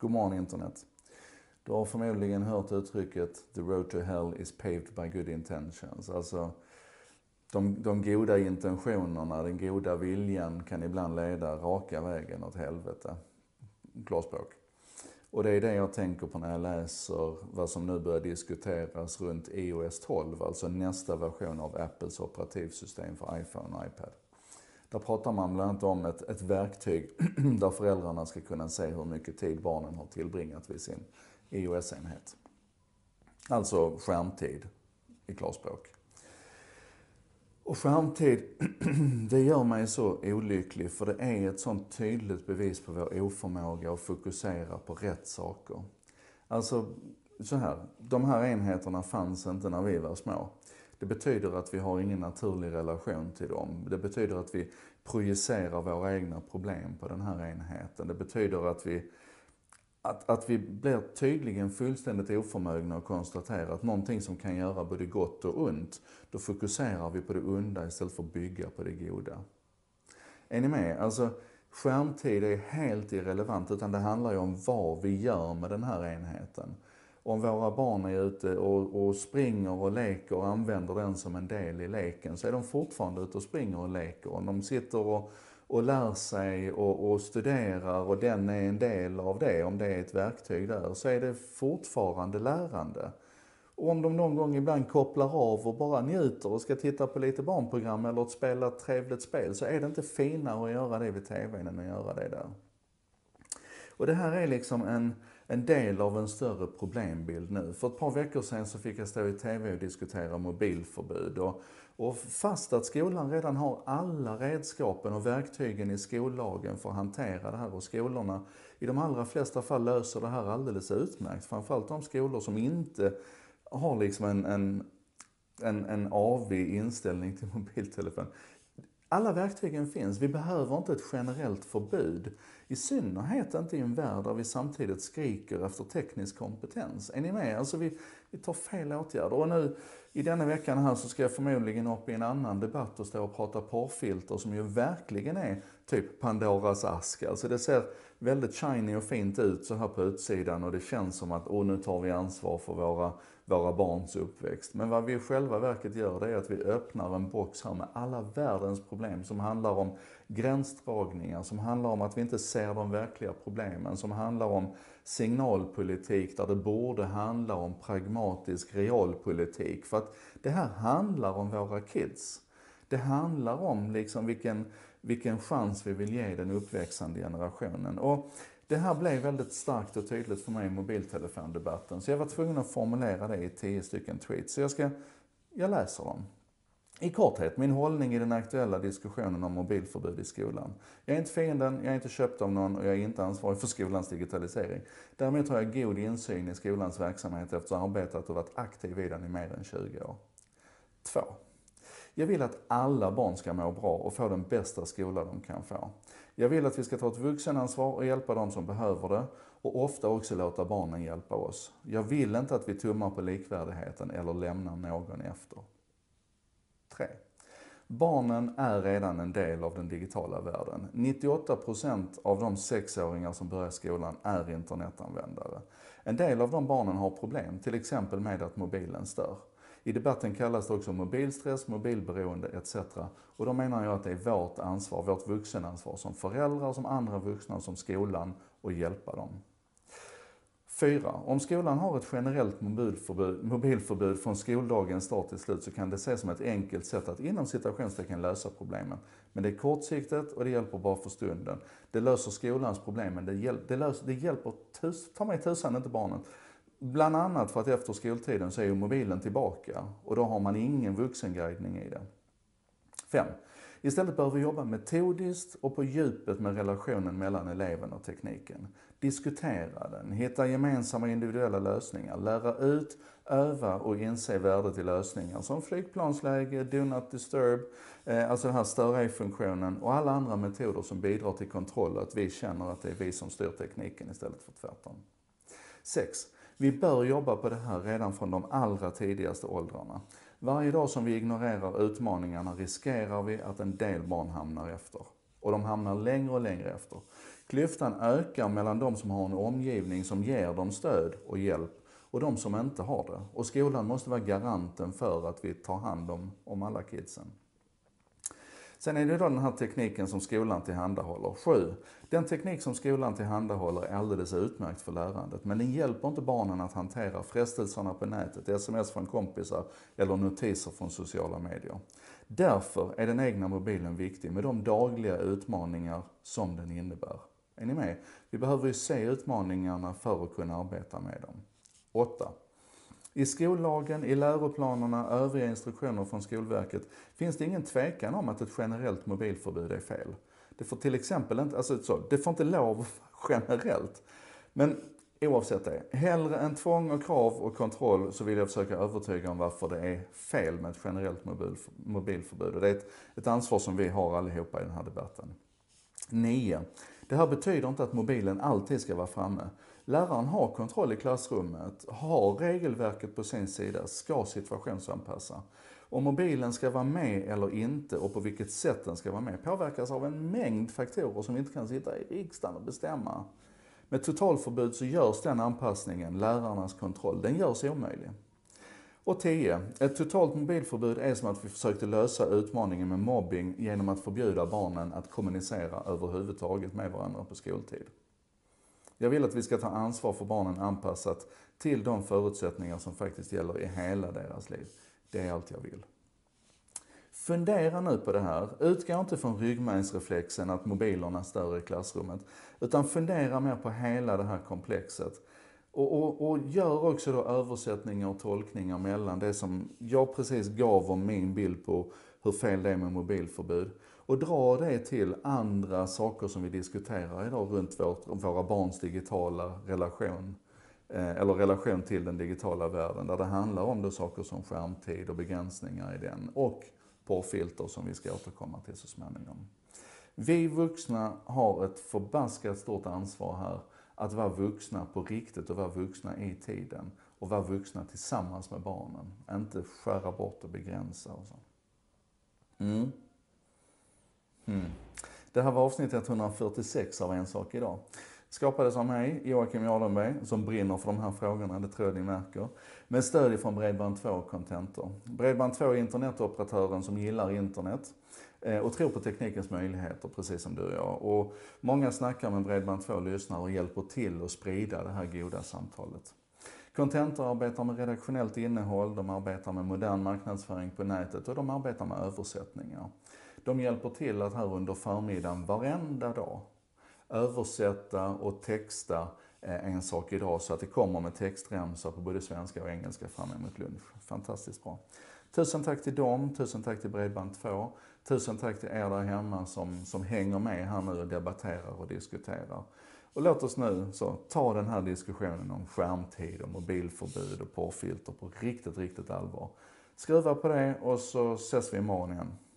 God morgon internet. Du har förmodligen hört uttrycket "The road to hell is paved by good intentions". Alltså, de goda intentionerna, den goda viljan kan ibland leda raka vägen åt helvete. Klarspråk. Och det är det jag tänker på när jag läser vad som nu börjar diskuteras runt iOS 12, alltså nästa version av Apples operativsystem för iPhone och iPad. Där pratar man bland annat om ett verktyg där föräldrarna ska kunna se hur mycket tid barnen har tillbringat vid sin iOS-enhet. Alltså skärmtid i klarspråk. Och skärmtid, det gör mig så olycklig, för det är ett sånt tydligt bevis på vår oförmåga att fokusera på rätt saker. Alltså så här, de här enheterna fanns inte när vi var små. Det betyder att vi har ingen naturlig relation till dem. Det betyder att vi projicerar våra egna problem på den här enheten. Det betyder att vi blir tydligen fullständigt oförmögna att konstatera att någonting som kan göra både gott och ont, då fokuserar vi på det onda istället för att bygga på det goda. Är ni med? Alltså, skärmtid är helt irrelevant, utan det handlar ju om vad vi gör med den här enheten. Om våra barn är ute och springer och leker och använder den som en del i leken, så är de fortfarande ute och springer och leker. Om de sitter och lär sig och studerar och den är en del av det, om det är ett verktyg där, så är det fortfarande lärande. Och om de någon gång ibland kopplar av och bara njuter och ska titta på lite barnprogram eller att spela ett trevligt spel, så är det inte finare att göra det vid tvn än att göra det där. Och det här är liksom en del av en större problembild nu. För ett par veckor sedan så fick jag stå i tv och diskutera mobilförbud. Och fast att skolan redan har alla redskapen och verktygen i skollagen för att hantera det här, och skolorna i de allra flesta fall löser det här alldeles utmärkt. Framförallt de skolor som inte har liksom en avig inställning till mobiltelefon. Alla verktygen finns. Vi behöver inte ett generellt förbud. I synnerhet inte i en värld där vi samtidigt skriker efter teknisk kompetens. Är ni med? Alltså vi tar fel åtgärder. Och nu i denna veckan här så ska jag förmodligen upp i en annan debatt och stå och prata porrfilter som ju verkligen är typ Pandoras ask. Alltså det ser väldigt shiny och fint ut så här på utsidan, och det känns som att nu tar vi ansvar för våra barns uppväxt. Men vad vi i själva verket gör, det är att vi öppnar en box här med alla världens problem som handlar om gränsdragningar, som handlar om att vi inte ser de verkliga problemen, som handlar om signalpolitik där det borde handla om pragmatisk realpolitik. För att det här handlar om våra kids. Det handlar om liksom vilken chans vi vill ge den uppväxande generationen. Och det här blev väldigt starkt och tydligt för mig i mobiltelefondebatten. Så jag var tvungen att formulera det i 10 stycken tweets. Så jag läser dem. I korthet, min hållning i den aktuella diskussionen om mobilförbud i skolan. Jag är inte fienden, jag är inte köpt av någon och jag är inte ansvarig för skolans digitalisering. Däremot har jag god insyn i skolans verksamhet efter att ha arbetat och varit aktiv i den i mer än 20 år. 2. Jag vill att alla barn ska må bra och få den bästa skola de kan få. Jag vill att vi ska ta ett vuxenansvar och hjälpa de som behöver det, och ofta också låta barnen hjälpa oss. Jag vill inte att vi tummar på likvärdigheten eller lämnar någon efter. 3. Barnen är redan en del av den digitala världen. 98% av de 6-åringar som börjar skolan är internetanvändare. En del av de barnen har problem, till exempel med att mobilen stör. I debatten kallas det också mobilstress, mobilberoende etc. Och då menar jag att det är vårt ansvar, vårt vuxenansvar som föräldrar, som andra vuxna, som skolan, och hjälpa dem. 4. Om skolan har ett generellt mobilförbud från skoldagens start till slut, så kan det ses som ett enkelt sätt att inom citationstecken lösa problemen. Men det är kortsiktigt och det hjälper bara för stunden. Det löser skolans problem, men det hjälper ta mig tusan inte barnen. Bland annat för att efter skoltiden så är ju mobilen tillbaka och då har man ingen vuxenguidning i det. 5. Istället bör vi jobba metodiskt och på djupet med relationen mellan eleven och tekniken. Diskutera den, hitta gemensamma individuella lösningar, lära ut, öva och inse värdet i lösningar som flygplansläge, do not disturb, alltså den här stör ej-funktionen och alla andra metoder som bidrar till kontroll, att vi känner att det är vi som styr tekniken istället för tvärtom. 6. Vi bör jobba på det här redan från de allra tidigaste åldrarna. Varje dag som vi ignorerar utmaningarna riskerar vi att en del barn hamnar efter. Och de hamnar längre och längre efter. Klyftan ökar mellan de som har en omgivning som ger dem stöd och hjälp och de som inte har det. Och skolan måste vara garanten för att vi tar hand om alla kidsen. Sen är det då den här tekniken som skolan tillhandahåller. 7. Den teknik som skolan tillhandahåller är alldeles utmärkt för lärandet. Men den hjälper inte barnen att hantera frestelserna på nätet, sms från kompisar eller notiser från sociala medier. Därför är den egna mobilen viktig med de dagliga utmaningar som den innebär. Är ni med? Vi behöver ju se utmaningarna för att kunna arbeta med dem. 8. I skollagen, i läroplanerna, övriga instruktioner från Skolverket finns det ingen tvekan om att ett generellt mobilförbud är fel. Det får till exempel inte, det får inte lov generellt. Men oavsett det, hellre än tvång och krav och kontroll så vill jag försöka övertyga om varför det är fel med ett generellt mobilförbud. Och det är ett ansvar som vi har allihopa i den här debatten. 9. Det här betyder inte att mobilen alltid ska vara framme. Läraren har kontroll i klassrummet, har regelverket på sin sida, ska situationsanpassa. Om mobilen ska vara med eller inte och på vilket sätt den ska vara med påverkas av en mängd faktorer som vi inte kan sitta i riksdagen och bestämma. Med totalförbud så görs den anpassningen, lärarnas kontroll, den görs omöjlig. Och 10. Ett totalt mobilförbud är som att vi försökte lösa utmaningen med mobbing genom att förbjuda barnen att kommunicera överhuvudtaget med varandra på skoltid. Jag vill att vi ska ta ansvar för barnen anpassat till de förutsättningar som faktiskt gäller i hela deras liv. Det är allt jag vill. Fundera nu på det här. Utgå inte från ryggmärgsreflexen att mobilerna stör i klassrummet. Utan fundera mer på hela det här komplexet. Och gör också då översättningar och tolkningar mellan det som jag precis gav om min bild på hur fel det är med mobilförbud. Och dra det till andra saker som vi diskuterar idag runt våra barns digitala relation. Eller relation till den digitala världen. Där det handlar om då saker som skärmtid och begränsningar i den. Och porrfilter som vi ska återkomma till så småningom. Vi vuxna har ett förbaskat stort ansvar här. Att vara vuxna på riktigt och vara vuxna i tiden. Och vara vuxna tillsammans med barnen. Inte skära bort och begränsa och så. Det här var avsnitt 146 av En sak idag. Skapades av mig, Joakim Jardenberg, som brinner för de här frågorna, det tror jag ni märker. Med stöd från Bredband2 och Contentor. Bredband2 är internetoperatören som gillar internet och tror på teknikens möjligheter, precis som du och jag. Och många snackar med Bredband2 lyssnar och hjälper till att sprida det här goda samtalet. Contentor arbetar med redaktionellt innehåll, de arbetar med modern marknadsföring på nätet och de arbetar med översättningar. De hjälper till att här under förmiddagen varenda dag översätta och texta En sak idag så att det kommer med textremsor på både svenska och engelska fram emot lunch. Fantastiskt bra. Tusen tack till dem, tusen tack till Bredband2, tusen tack till er där hemma som hänger med här nu och debatterar och diskuterar. Och låt oss nu så ta den här diskussionen om skärmtid och mobilförbud och porrfilter på riktigt allvar. Skruva på det och så ses vi imorgon igen.